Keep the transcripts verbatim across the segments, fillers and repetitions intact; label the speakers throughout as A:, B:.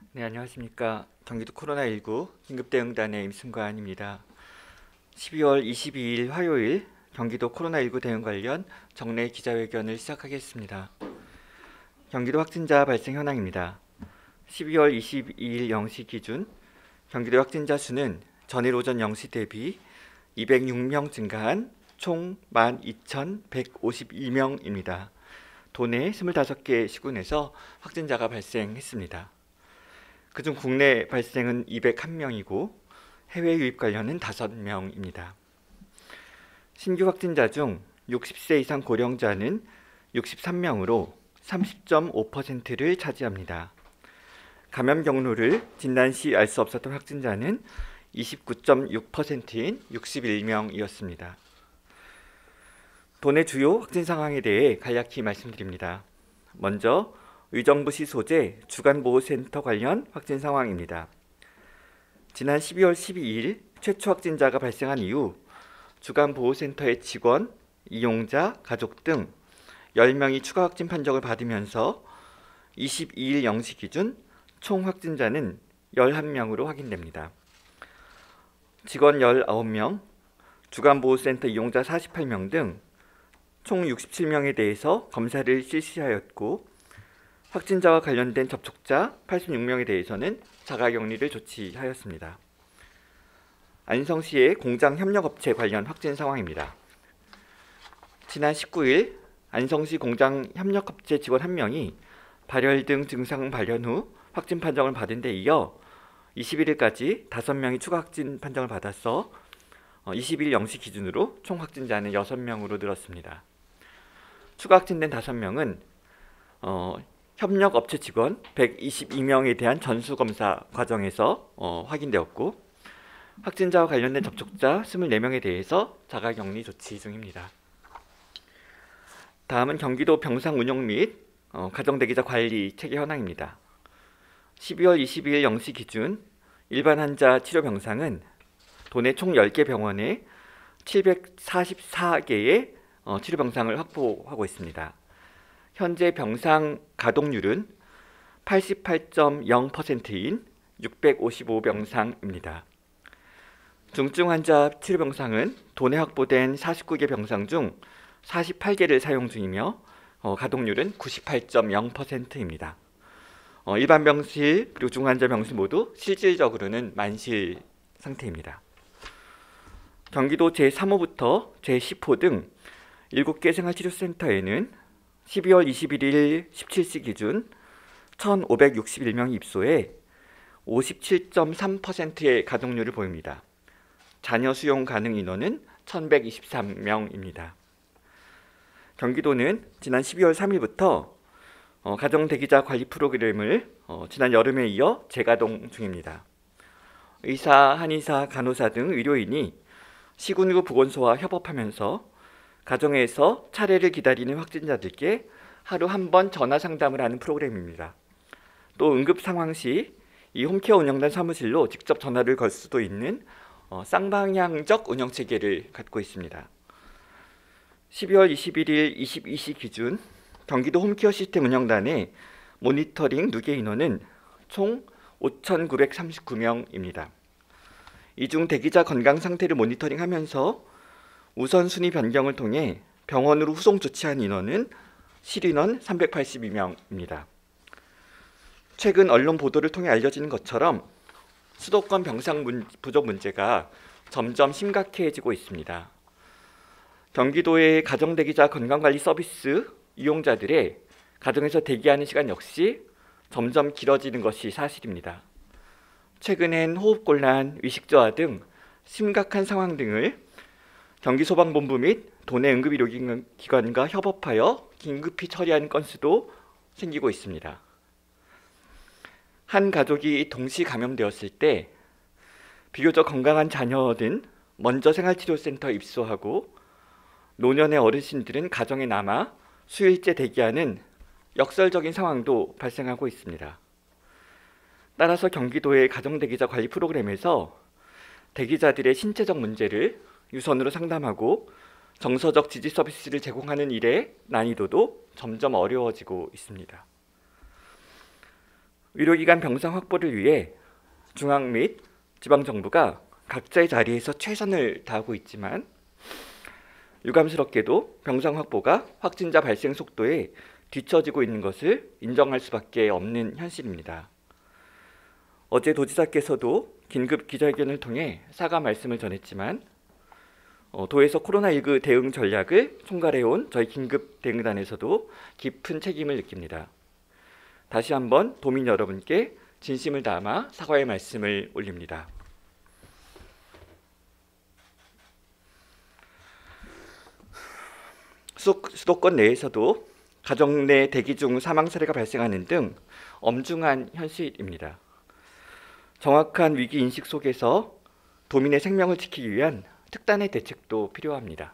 A: 네, 안녕하십니까. 경기도 코로나십구 긴급대응단의 임승관입니다. 십이월 이십이일 화요일 경기도 코로나십구 대응 관련 정례 기자회견을 시작하겠습니다. 경기도 확진자 발생 현황입니다. 십이월 이십이일 영 시 기준 경기도 확진자 수는 전일 오전 영 시 대비 이백육 명 증가한 총 만 이천백오십이 명입니다. 도내 이십오 개 시군에서 확진자가 발생했습니다. 그중 국내 발생은 이백일 명이고 해외 유입 관련은 다섯 명입니다. 신규 확진자 중 육십 세 이상 고령자는 육십삼 명으로 삼십 점 오 퍼센트를 차지합니다. 감염 경로를 진단 시 알 수 없었던 확진자는 이십구 점 육 퍼센트인 육십일 명이었습니다. 도내 주요 확진 상황에 대해 간략히 말씀드립니다. 먼저 의정부시 소재 주간보호센터 관련 확진 상황입니다. 지난 십이월 십이일 최초 확진자가 발생한 이후 주간보호센터의 직원, 이용자, 가족 등 열 명이 추가 확진 판정을 받으면서 이십이일 영 시 기준 총 확진자는 십일 명으로 확인됩니다. 직원 십구 명, 주간보호센터 이용자 사십팔 명 등 총 육십칠 명에 대해서 검사를 실시하였고 확진자와 관련된 접촉자 팔십육 명에 대해서는 자가격리를 조치하였습니다. 안성시의 공장 협력업체 관련 확진 상황입니다. 지난 십구일 안성시 공장 협력업체 직원 한 명이 발열 등 증상 발현 후 확진 판정을 받은 데 이어 이십일일까지 다섯 명이 추가 확진 판정을 받아서 이십일 영 시 기준으로 총 확진자는 여섯 명으로 늘었습니다. 추가 확진된 다섯 명은 어, 협력업체 직원 백이십이 명에 대한 전수검사 과정에서 어, 확인되었고 확진자와 관련된 접촉자 이십사 명에 대해서 자가격리 조치 중입니다. 다음은 경기도 병상 운영 및 어, 가정대기자 관리 체계 현황입니다. 십이월 이십이일 영 시 기준 일반 환자 치료 병상은 도내 총 열 개 병원에 칠백사십사 개의 어, 치료 병상을 확보하고 있습니다. 현재 병상 가동률은 팔십팔 점 영 퍼센트인 육백오십오 병상입니다. 중증 환자 치료 병상은 도내 확보된 사십구 개 병상 중 사십팔 개를 사용 중이며 어, 가동률은 구십팔 점 영 퍼센트입니다. 어, 일반 병실 그리고 중환자 병실 모두 실질적으로는 만실 상태입니다. 경기도 제삼 호부터 제십 호 등 일곱 개 생활치료센터에는 십이월 이십일일 십칠 시 기준 천오백육십일 명이 입소해 오십칠 점 삼 퍼센트의 가동률을 보입니다. 잔여 수용 가능 인원은 천백이십삼 명입니다. 경기도는 지난 십이월 삼일부터 어, 가정대기자 관리 프로그램을 어, 지난 여름에 이어 재가동 중입니다. 의사, 한의사, 간호사 등 의료인이 시군구 보건소와 협업하면서 가정에서 차례를 기다리는 확진자들께 하루 한 번 전화 상담을 하는 프로그램입니다. 또 응급 상황 시 이 홈케어 운영단 사무실로 직접 전화를 걸 수도 있는 어, 쌍방향적 운영 체계를 갖고 있습니다. 십이월 이십일일 이십이 시 기준 경기도 홈케어 시스템 운영단의 모니터링 누계 인원은 총 오천구백삼십구 명입니다. 이 중 대기자 건강 상태를 모니터링하면서 우선순위 변경을 통해 병원으로 후송 조치한 인원은 실인원 삼백팔십이 명입니다. 최근 언론 보도를 통해 알려지는 것처럼 수도권 병상 부족 문제가 점점 심각해지고 있습니다. 경기도의 가정대기자 건강관리 서비스 이용자들의 가정에서 대기하는 시간 역시 점점 길어지는 것이 사실입니다. 최근엔 호흡곤란, 위식저하 등 심각한 상황 등을 경기소방본부 및 도내 응급의료기관과 협업하여 긴급히 처리하는 건수도 생기고 있습니다. 한 가족이 동시 감염되었을 때 비교적 건강한 자녀는 먼저 생활치료센터에 입소하고 노년의 어르신들은 가정에 남아 수일째 대기하는 역설적인 상황도 발생하고 있습니다. 따라서 경기도의 가정대기자 관리 프로그램에서 대기자들의 신체적 문제를 유선으로 상담하고 정서적 지지 서비스를 제공하는 일의 난이도도 점점 어려워지고 있습니다. 의료기관 병상 확보를 위해 중앙 및 지방정부가 각자의 자리에서 최선을 다하고 있지만 유감스럽게도 병상 확보가 확진자 발생 속도에 뒤처지고 있는 것을 인정할 수밖에 없는 현실입니다. 어제 도지사께서도 긴급 기자회견을 통해 사과 말씀을 전했지만 어, 도에서 코로나십구 대응 전략을 총괄해온 저희 긴급 대응단에서도 깊은 책임을 느낍니다. 다시 한번 도민 여러분께 진심을 담아 사과의 말씀을 올립니다. 수도권 내에서도 가정 내 대기 중 사망 사례가 발생하는 등 엄중한 현실입니다. 정확한 위기 인식 속에서 도민의 생명을 지키기 위한 특단의 대책도 필요합니다.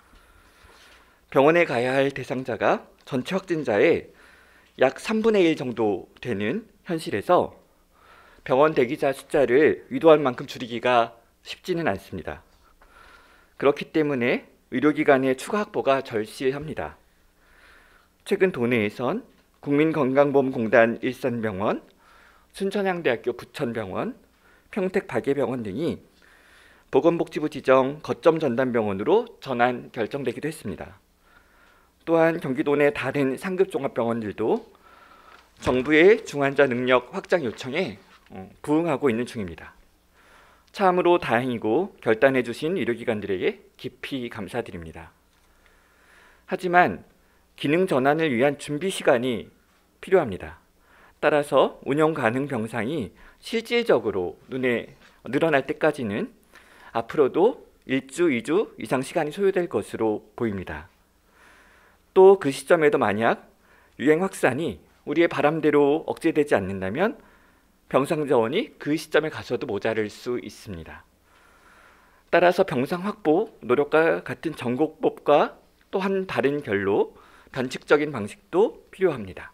A: 병원에 가야 할 대상자가 전체 확진자의 약 삼분의 일 정도 되는 현실에서 병원 대기자 숫자를 의도할 만큼 줄이기가 쉽지는 않습니다. 그렇기 때문에 의료기관의 추가 확보가 절실합니다. 최근 도내에선 국민건강보험공단 일산병원, 순천향대학교 부천병원, 평택 박예병원 등이 보건복지부 지정 거점 전담병원으로 전환 결정되기도 했습니다. 또한 경기도 내 다른 상급 종합병원들도 정부의 중환자 능력 확장 요청에 부응하고 있는 중입니다. 참으로 다행이고 결단해 주신 의료기관들에게 깊이 감사드립니다. 하지만 기능 전환을 위한 준비 시간이 필요합니다. 따라서 운영 가능 병상이 실질적으로 눈에 늘어날 때까지는 앞으로도 일 주, 이 주 이상 시간이 소요될 것으로 보입니다. 또 그 시점에도 만약 유행 확산이 우리의 바람대로 억제되지 않는다면 병상 자원이 그 시점에 가서도 모자랄 수 있습니다. 따라서 병상 확보 노력과 같은 전곡법과 또한 다른 결로 변칙적인 방식도 필요합니다.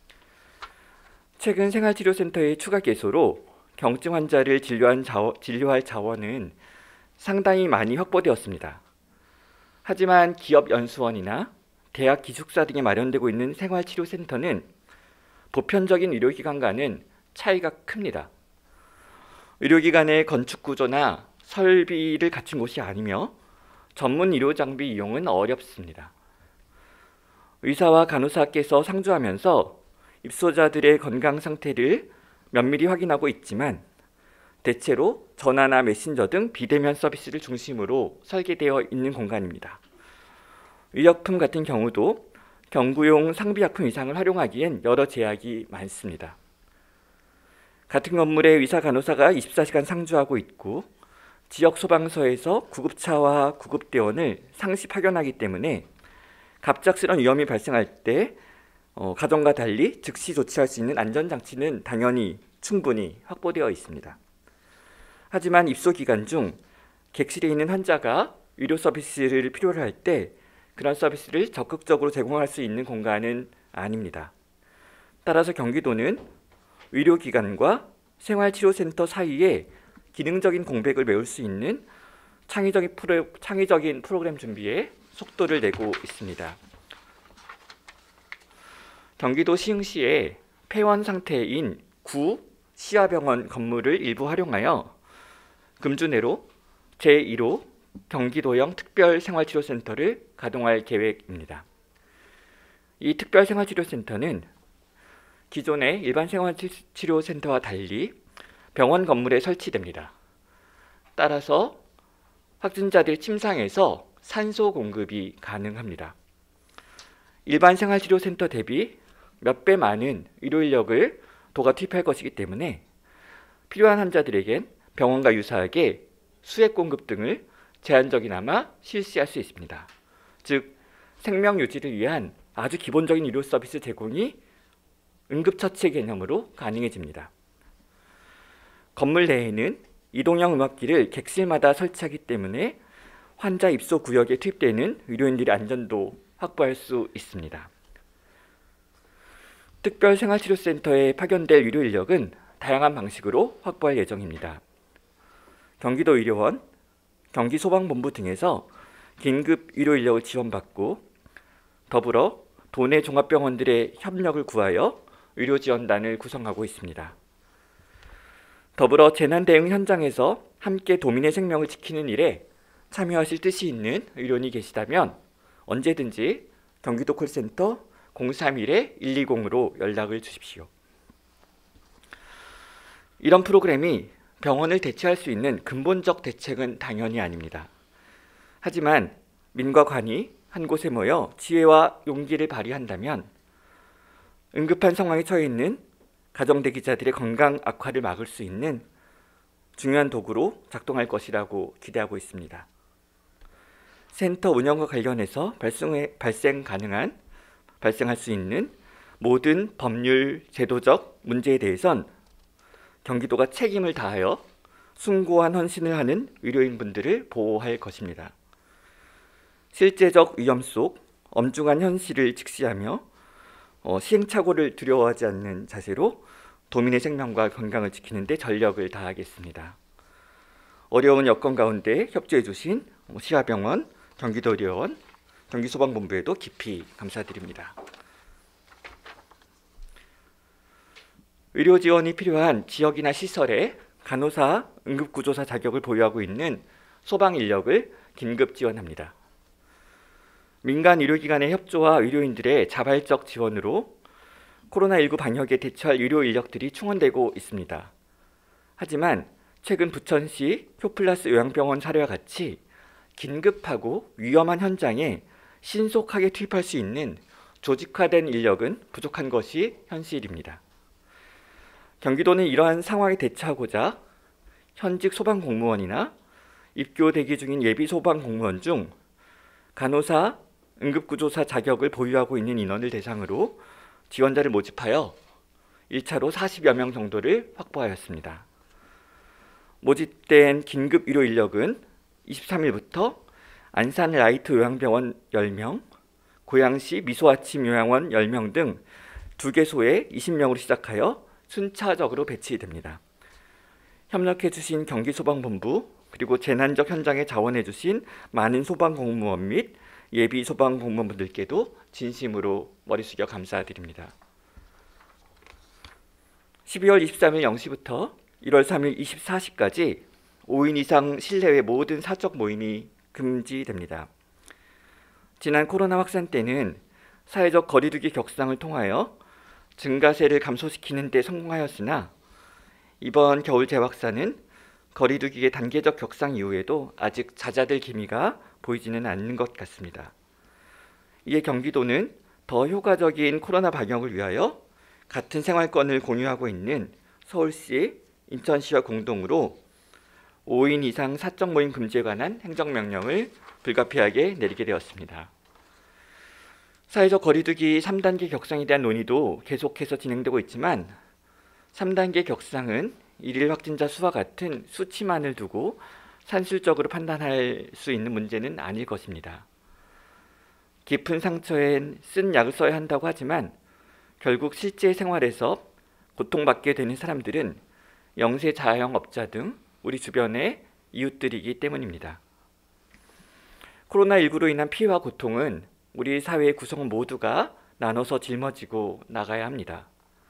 A: 최근 생활치료센터의 추가 개소로 경증 환자를 진료한 자원, 진료할 자원은 상당히 많이 확보되었습니다. 하지만 기업연수원이나 대학 기숙사 등에 마련되고 있는 생활치료센터는 보편적인 의료기관과는 차이가 큽니다. 의료기관의 건축 구조나 설비를 갖춘 곳이 아니며 전문 의료 장비 이용은 어렵습니다. 의사와 간호사께서 상주하면서 입소자들의 건강 상태를 면밀히 확인하고 있지만 대체로 전화나 메신저 등 비대면 서비스를 중심으로 설계되어 있는 공간입니다. 의약품 같은 경우도 경구용 상비약품 이상을 활용하기엔 여러 제약이 많습니다. 같은 건물에 의사 간호사가 이십사 시간 상주하고 있고 지역 소방서에서 구급차와 구급대원을 상시 파견하기 때문에 갑작스런 위험이 발생할 때 어, 가정과 달리 즉시 조치할 수 있는 안전장치는 당연히 충분히 확보되어 있습니다. 하지만 입소 기간 중 객실에 있는 환자가 의료 서비스를 필요로 할 때 그런 서비스를 적극적으로 제공할 수 있는 공간은 아닙니다. 따라서 경기도는 의료기관과 생활치료센터 사이에 기능적인 공백을 메울 수 있는 창의적인, 프로, 창의적인 프로그램 준비에 속도를 내고 있습니다. 경기도 시흥시의 폐원 상태인 구 시아병원 건물을 일부 활용하여 금주 내로 제일 호 경기도형 특별생활치료센터를 가동할 계획입니다. 이 특별생활치료센터는 기존의 일반 생활치료센터와 달리 병원 건물에 설치됩니다. 따라서 확진자들 침상에서 산소 공급이 가능합니다. 일반 생활치료센터 대비 몇 배 많은 의료 인력을 도가 투입할 것이기 때문에 필요한 환자들에겐 병원과 유사하게 수액 공급 등을 제한적이나마 실시할 수 있습니다. 즉 생명 유지를 위한 아주 기본적인 의료 서비스 제공이 응급처치 개념으로 가능해집니다. 건물 내에는 이동형 음압기를 객실마다 설치하기 때문에 환자 입소 구역에 투입되는 의료인들의 안전도 확보할 수 있습니다. 특별생활치료센터에 파견될 의료 인력은 다양한 방식으로 확보할 예정입니다. 경기도 의료원, 경기소방본부 등에서 긴급 의료 인력을 지원받고 더불어 도내 종합병원들의 협력을 구하여 의료지원단을 구성하고 있습니다. 더불어 재난대응 현장에서 함께 도민의 생명을 지키는 일에 참여하실 뜻이 있는 의료인이 계시다면 언제든지 경기도 콜센터 공삼일 일이공으로 연락을 주십시오. 이런 프로그램이 병원을 대체할 수 있는 근본적 대책은 당연히 아닙니다. 하지만 민과 관이 한 곳에 모여 지혜와 용기를 발휘한다면 응급한 상황에 처해 있는 가정대기자들의 건강 악화를 막을 수 있는 중요한 도구로 작동할 것이라고 기대하고 있습니다. 센터 운영과 관련해서 발생해, 발생 가능한, 발생할 수 있는 모든 법률, 제도적 문제에 대해선 경기도가 책임을 다하여 숭고한 헌신을 하는 의료인분들을 보호할 것입니다. 실제적 위험 속 엄중한 현실을 직시하며 어, 시행착오를 두려워하지 않는 자세로 도민의 생명과 건강을 지키는 데 전력을 다하겠습니다. 어려운 여건 가운데 협조해 주신 시아병원, 경기도의료원, 경기소방본부에도 깊이 감사드립니다. 의료 지원이 필요한 지역이나 시설에 간호사, 응급구조사 자격을 보유하고 있는 소방 인력을 긴급 지원합니다. 민간 의료기관의 협조와 의료인들의 자발적 지원으로 코로나십구 방역에 대처할 의료 인력들이 충원되고 있습니다. 하지만 최근 부천시 효플러스 요양병원 사례와 같이 긴급하고 위험한 현장에 신속하게 투입할 수 있는 조직화된 인력은 부족한 것이 현실입니다. 경기도는 이러한 상황에 대처하고자 현직 소방공무원이나 입교 대기 중인 예비 소방공무원 중 간호사, 응급구조사 자격을 보유하고 있는 인원을 대상으로 지원자를 모집하여 일 차로 사십여 명 정도를 확보하였습니다. 모집된 긴급 의료 인력은 이십삼일부터 안산 라이트 요양병원 열 명, 고양시 미소아침 요양원 열 명 등 두 개소에 이십 명으로 시작하여 순차적으로 배치됩니다. 협력해 주신 경기소방본부 그리고 재난적 현장에 자원해 주신 많은 소방공무원 및 예비 소방공무원분들께도 진심으로 머리 숙여 감사드립니다. 십이월 이십삼일 영 시부터 일월 삼일 이십사 시까지 오 인 이상 실내외 모든 사적 모임이 금지됩니다. 지난 코로나 확산 때는 사회적 거리두기 격상을 통하여 증가세를 감소시키는 데 성공하였으나 이번 겨울 재확산은 거리두기의 단계적 격상 이후에도 아직 잦아들 기미가 보이지는 않는 것 같습니다. 이에 경기도는 더 효과적인 코로나 방역을 위하여 같은 생활권을 공유하고 있는 서울시, 인천시와 공동으로 오 인 이상 사적 모임 금지에 관한 행정명령을 불가피하게 내리게 되었습니다. 사회적 거리두기 삼 단계 격상에 대한 논의도 계속해서 진행되고 있지만 삼 단계 격상은 일일 확진자 수와 같은 수치만을 두고 산술적으로 판단할 수 있는 문제는 아닐 것입니다. 깊은 상처엔 쓴 약을 써야 한다고 하지만 결국 실제 생활에서 고통받게 되는 사람들은 영세 자영업자 등 우리 주변의 이웃들이기 때문입니다. 코로나십구로 인한 피해와 고통은 우리 사회의 구성 모두가 나눠서 짊어지고 나가야 합니다.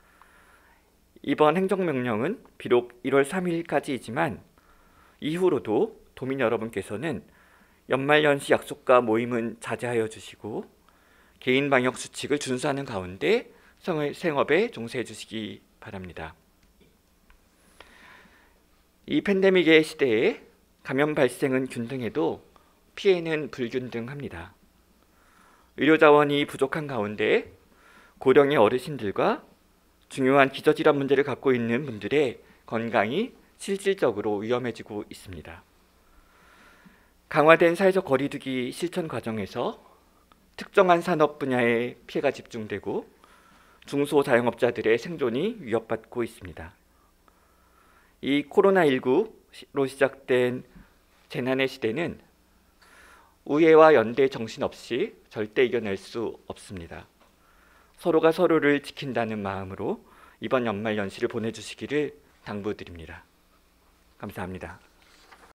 A: 이번 행정명령은 비록 일월 삼일까지이지만 이후로도 도민 여러분께서는 연말연시 약속과 모임은 자제하여 주시고 개인 방역 수칙을 준수하는 가운데 생업에 종사해 주시기 바랍니다. 이 팬데믹의 시대에 감염 발생은 균등해도 피해는 불균등합니다. 의료자원이 부족한 가운데 고령의 어르신들과 중요한 기저질환 문제를 갖고 있는 분들의 건강이 실질적으로 위험해지고 있습니다. 강화된 사회적 거리두기 실천 과정에서 특정한 산업 분야에 피해가 집중되고 중소자영업자들의 생존이 위협받고 있습니다. 이 코로나십구로 시작된 재난의 시대는 우애와 연대 정신 없이 절대 이겨낼 수 없습니다. 서로가 서로를 지킨다는 마음으로 이번 연말연시를 보내주시기를 당부드립니다. 감사합니다.